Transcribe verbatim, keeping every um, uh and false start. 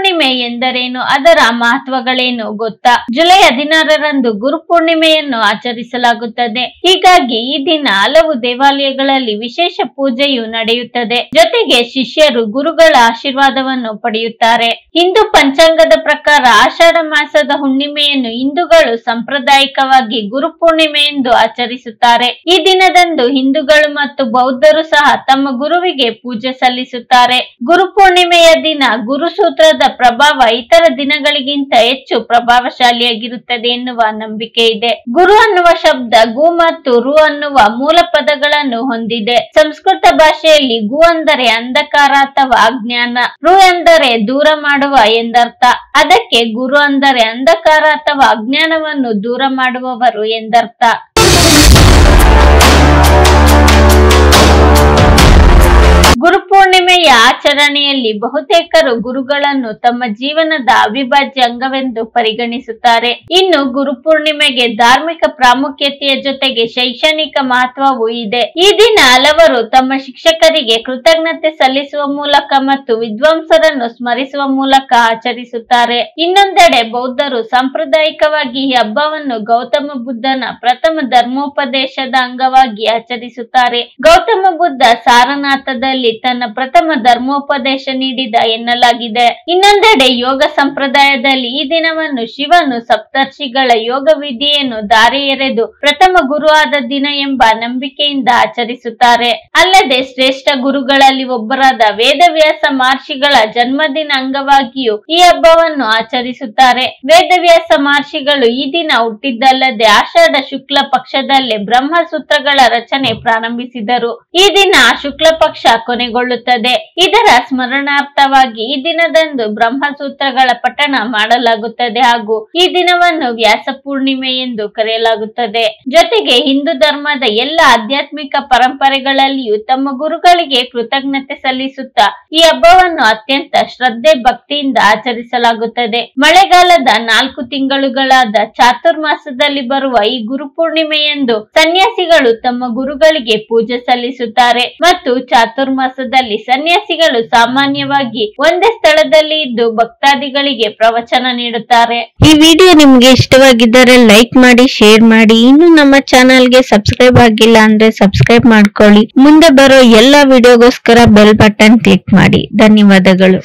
ಗುರುಪೂರ್ಣಿಮೆ ಎಂದರೇನು, ಅದರ ಮಹತ್ವಗಳೇನು ಗೊತ್ತಾ? ಜುಲೈ ಹದಿನಾರರಂದು ಗುರುಪೂರ್ಣಿಮೆಯನ್ನು ಆಚರಿಸಲಾಗುತ್ತದೆ. ಹೀಗಾಗಿ ಈ ದಿನ ಹಲವು ದೇವಾಲಯಗಳಲ್ಲಿ ವಿಶೇಷ ಪೂಜೆಯು ನಡೆಯುತ್ತದೆ. ಜೊತೆಗೆ ಶಿಷ್ಯರು ಗುರುಗಳ ಆಶೀರ್ವಾದವನ್ನು ಪಡೆಯುತ್ತಾರೆ. ಹಿಂದೂ ಪಂಚಾಂಗದ ಪ್ರಕಾರ ಆಷಾಢ ಮಾಸದ ಹುಣ್ಣಿಮೆಯನ್ನು ಹಿಂದೂಗಳು ಸಾಂಪ್ರದಾಯಿಕವಾಗಿ ಗುರುಪೂರ್ಣಿಮೆ ಎಂದು ಆಚರಿಸುತ್ತಾರೆ. ಈ ದಿನದಂದು ಹಿಂದೂಗಳು ಮತ್ತು ಬೌದ್ಧರು ಸಹ ತಮ್ಮ ಗುರುವಿಗೆ ಪೂಜೆ ಸಲ್ಲಿಸುತ್ತಾರೆ. ಗುರುಪೂರ್ಣಿಮೆಯ ದಿನ ಗುರುಸೂತ್ರದ ಪ್ರಭಾವ ಇತರ ದಿನಗಳಿಗಿಂತ ಹೆಚ್ಚು ಪ್ರಭಾವಶಾಲಿಯಾಗಿರುತ್ತದೆ ಎನ್ನುವ ನಂಬಿಕೆ ಇದೆ. ಗುರು ಅನ್ನುವ ಶಬ್ದ ಗು ಮತ್ತು ರು ಅನ್ನುವ ಮೂಲ ಪದಗಳನ್ನು ಹೊಂದಿದೆ. ಸಂಸ್ಕೃತ ಭಾಷೆಯಲ್ಲಿ ಗು ಅಂದರೆ ಅಂಧಕಾರ ಅಥವಾ ಅಜ್ಞಾನ, ರು ಎಂದರೆ ದೂರ ಮಾಡುವ ಎಂದರ್ಥ. ಅದಕ್ಕೆ ಗುರು ಅಂದರೆ ಅಂಧಕಾರ ಅಥವಾ ಅಜ್ಞಾನವನ್ನು ದೂರ ಮಾಡುವವರು ಎಂದರ್ಥ. ಗುರುಪೂರ್ಣಿಮೆಯ ಆಚರಣೆಯಲ್ಲಿ ಬಹುತೇಕರು ಗುರುಗಳನ್ನು ತಮ್ಮ ಜೀವನದ ಅವಿಭಾಜ್ಯ ಅಂಗವೆಂದು ಪರಿಗಣಿಸುತ್ತಾರೆ. ಇನ್ನು ಗುರುಪೂರ್ಣಿಮೆಗೆ ಧಾರ್ಮಿಕ ಪ್ರಾಮುಖ್ಯತೆಯ ಜೊತೆಗೆ ಶೈಕ್ಷಣಿಕ ಮಹತ್ವವೂ ಇದೆ. ಈ ದಿನ ಹಲವರು ತಮ್ಮ ಶಿಕ್ಷಕರಿಗೆ ಕೃತಜ್ಞತೆ ಸಲ್ಲಿಸುವ ಮೂಲಕ ಮತ್ತು ವಿದ್ವಾಂಸರನ್ನು ಸ್ಮರಿಸುವ ಮೂಲಕ ಆಚರಿಸುತ್ತಾರೆ. ಇನ್ನೊಂದೆಡೆ ಬೌದ್ಧರು ಸಾಂಪ್ರದಾಯಿಕವಾಗಿ ಈ ಹಬ್ಬವನ್ನು ಗೌತಮ ಬುದ್ಧನ ಪ್ರಥಮ ಧರ್ಮೋಪದೇಶದ ಅಂಗವಾಗಿ ಆಚರಿಸುತ್ತಾರೆ. ಗೌತಮ ಬುದ್ಧ ಸಾರನಾಥದಲ್ಲಿ ತನ್ನ ಪ್ರಥಮ ಧರ್ಮೋಪದೇಶ ನೀಡಿದ ಎನ್ನಲಾಗಿದೆ. ಇನ್ನೊಂದೆಡೆ ಯೋಗ ಸಂಪ್ರದಾಯದಲ್ಲಿ ಈ ದಿನವನ್ನು ಶಿವನು ಸಪ್ತರ್ಷಿಗಳ ಯೋಗ ವಿಧಿಯನ್ನು ದಾರಿ ಎರೆದು ಪ್ರಥಮ ಗುರು ಆದ ದಿನ ಎಂಬ ನಂಬಿಕೆಯಿಂದ ಆಚರಿಸುತ್ತಾರೆ. ಅಲ್ಲದೆ ಶ್ರೇಷ್ಠ ಗುರುಗಳಲ್ಲಿ ಒಬ್ಬರಾದ ವೇದವ್ಯಾಸ ಮಹರ್ಷಿಗಳ ಜನ್ಮದಿನ ಅಂಗವಾಗಿಯೂ ಈ ಹಬ್ಬವನ್ನು ಆಚರಿಸುತ್ತಾರೆ. ವೇದವ್ಯಾಸ ಮಹರ್ಷಿಗಳು ಈ ದಿನ ಹುಟ್ಟಿದ್ದಲ್ಲದೆ ಆಷಾಢ ಶುಕ್ಲ ಪಕ್ಷದಲ್ಲೇ ಬ್ರಹ್ಮಸೂತ್ರಗಳ ರಚನೆ ಪ್ರಾರಂಭಿಸಿದರು. ಈ ದಿನ ಶುಕ್ಲ ಪಕ್ಷ ಕೊನೆಗೊಳ್ಳುತ್ತದೆ. ಇದರ ಸ್ಮರಣಾರ್ಥವಾಗಿ ಈ ದಿನದಂದು ಬ್ರಹ್ಮಸೂತ್ರಗಳ ಪಠಣ ಮಾಡಲಾಗುತ್ತದೆ ಹಾಗೂ ಈ ದಿನವನ್ನು ವ್ಯಾಸ ಪೂರ್ಣಿಮೆ ಎಂದು ಕರೆಯಲಾಗುತ್ತದೆ. ಜೊತೆಗೆ ಹಿಂದೂ ಧರ್ಮದ ಎಲ್ಲ ಆಧ್ಯಾತ್ಮಿಕ ಪರಂಪರೆಗಳಲ್ಲಿಯೂ ತಮ್ಮ ಗುರುಗಳಿಗೆ ಕೃತಜ್ಞತೆ ಸಲ್ಲಿಸುತ್ತಾ ಈ ಹಬ್ಬವನ್ನು ಅತ್ಯಂತ ಶ್ರದ್ಧೆ ಭಕ್ತಿಯಿಂದ ಆಚರಿಸಲಾಗುತ್ತದೆ. ಮಳೆಗಾಲದ ನಾಲ್ಕು ತಿಂಗಳುಗಳಾದ ಚಾತುರ್ಮಾಸದಲ್ಲಿ ಬರುವ ಈ ಗುರುಪೂರ್ಣಿಮೆಯಂದು ಸನ್ಯಾಸಿಗಳು ತಮ್ಮ ಗುರುಗಳಿಗೆ ಪೂಜೆ ಸಲ್ಲಿಸುತ್ತಾರೆ ಮತ್ತು ಚಾತುರ್ಮಾಸದಲ್ಲಿ ಸನ್ಯಾಸಿಗಳು ಸಾಮಾನ್ಯವಾಗಿ ಒಂದೇ ಸ್ಥಳದಲ್ಲಿ ಇದ್ದು ಭಕ್ತಾದಿಗಳಿಗೆ ಪ್ರವಚನ ನೀಡುತ್ತಾರೆ. ಈ ವಿಡಿಯೋ ನಿಮ್ಗೆ ಇಷ್ಟವಾಗಿದ್ದರೆ ಲೈಕ್ ಮಾಡಿ, ಶೇರ್ ಮಾಡಿ. ಇನ್ನು ನಮ್ಮ ಚಾನೆಲ್ಗೆ ಸಬ್ಸ್ಕ್ರೈಬ್ ಆಗಿಲ್ಲ ಅಂದ್ರೆ ಸಬ್ಸ್ಕ್ರೈಬ್ ಮಾಡ್ಕೊಳ್ಳಿ. ಮುಂದೆ ಬರೋ ಎಲ್ಲಾ ವಿಡಿಯೋಗೋಸ್ಕರ ಬೆಲ್ ಬಟನ್ ಕ್ಲಿಕ್ ಮಾಡಿ. ಧನ್ಯವಾದಗಳು.